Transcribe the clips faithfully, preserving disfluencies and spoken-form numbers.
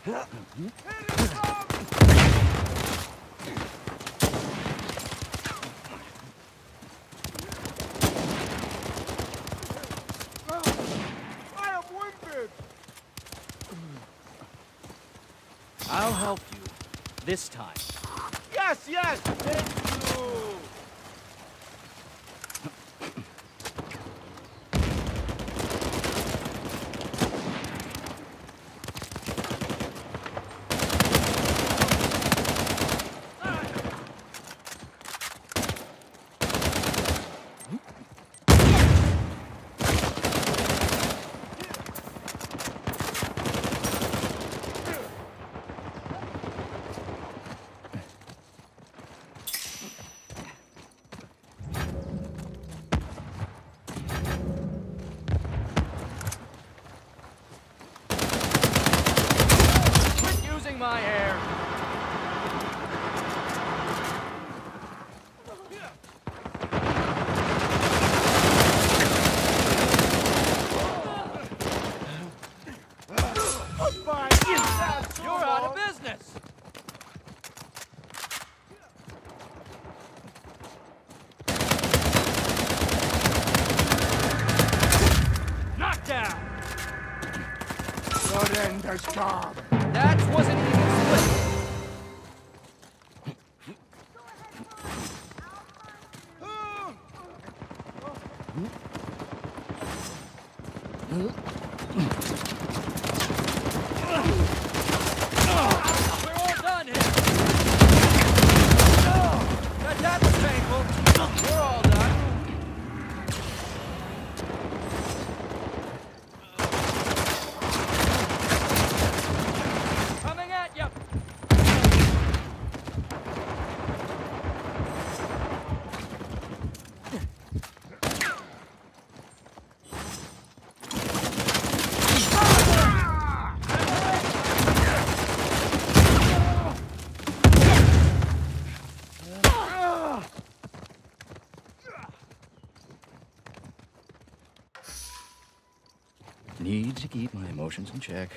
I'll help you. This time. Yes, yes! Thank you! My hair. You're out of business. Knockdown. Surrender's come. That wasn't even split. We're all done here. That, that was painful. We're all done. Coming at you. Need to keep my emotions in check.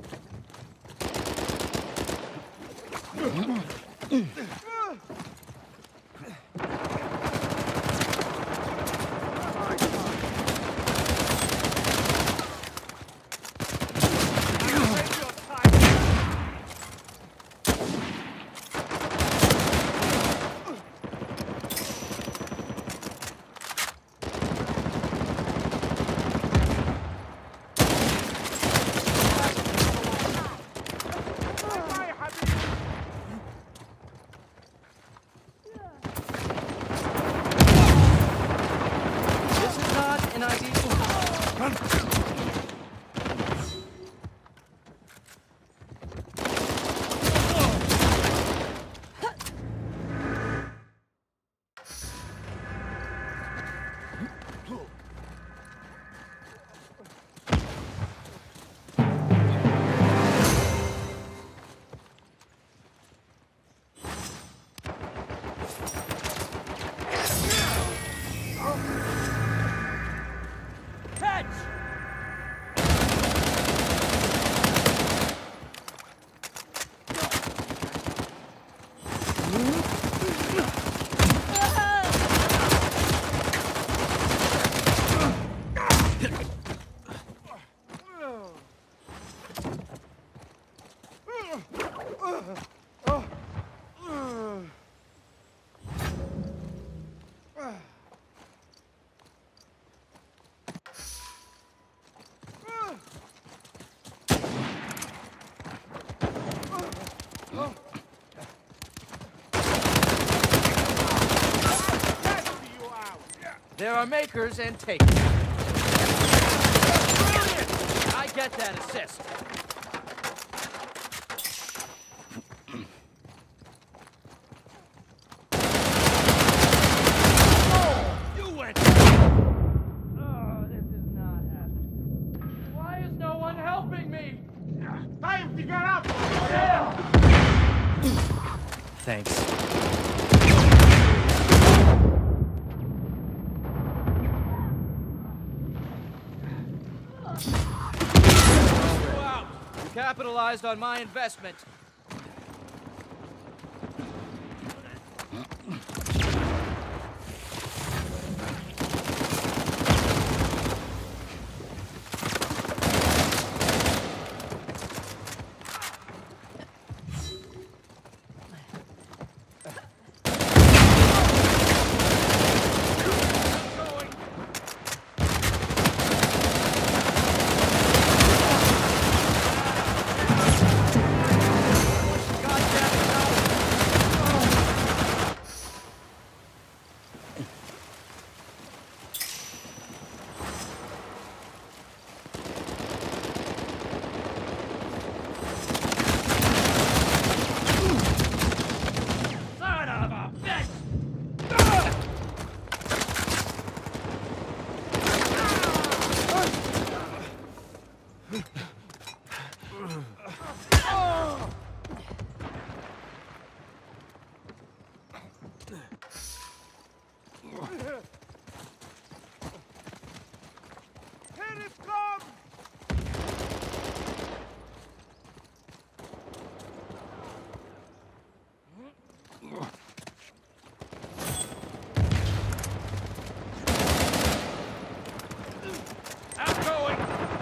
There are makers and takers. I get that assist. Oh, you went. Oh, this is not happening. Why is no one helping me? Time to get up! Thanks. capitalized on my investment. Here it comes! Outgoing!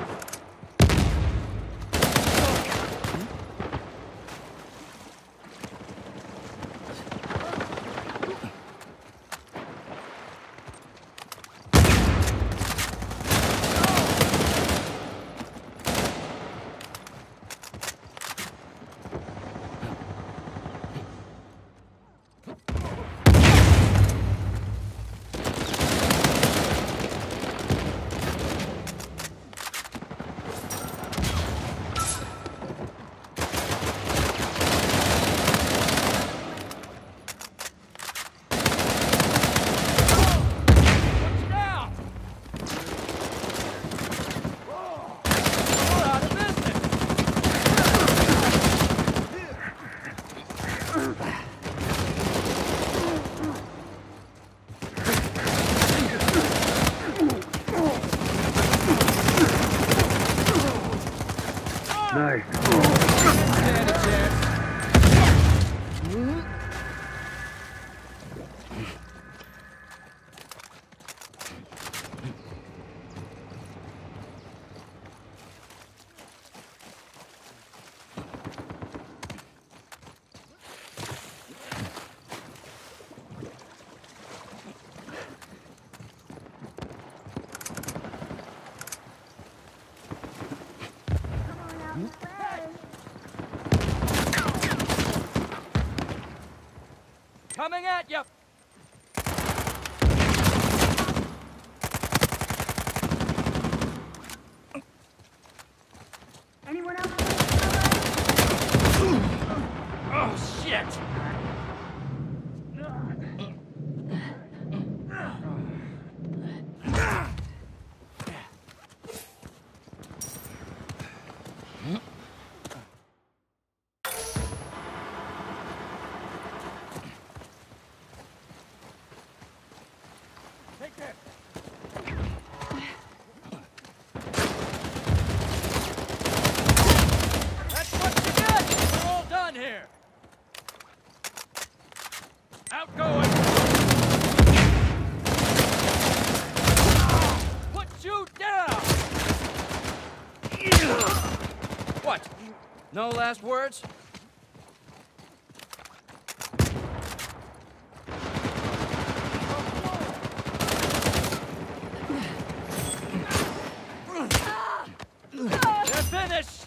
Nice. Stand a chance. Coming at you! Anyone else? Oh, shit! Take this! That's what you get! We're all done here! Outgoing! Put you down! What? No last words? They're finished!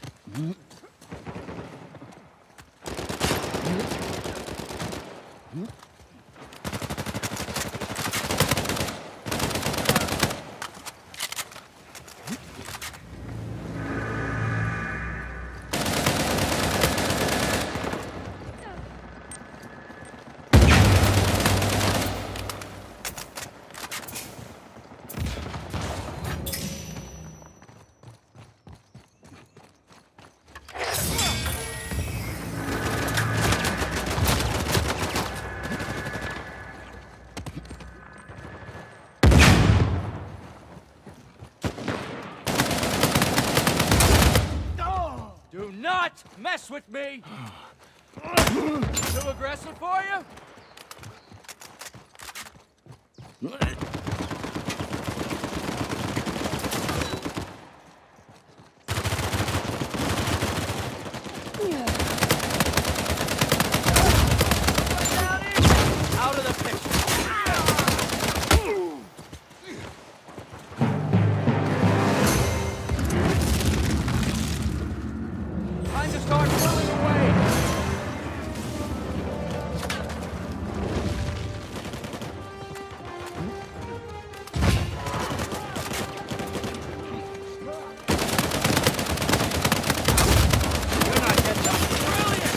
not mess with me! Too aggressive for you? Out of the picture. Time to start pulling away. You're not getting up. Brilliant!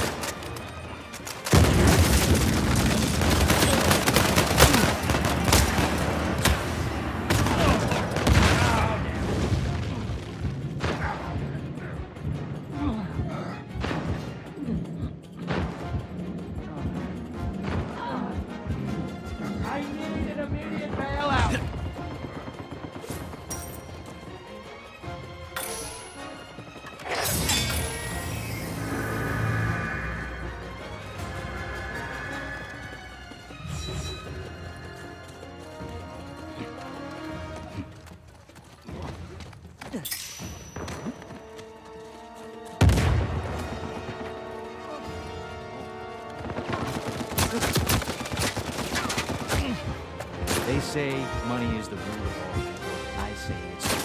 I need an immediate bailout. They say money is the root of all evil. I say it's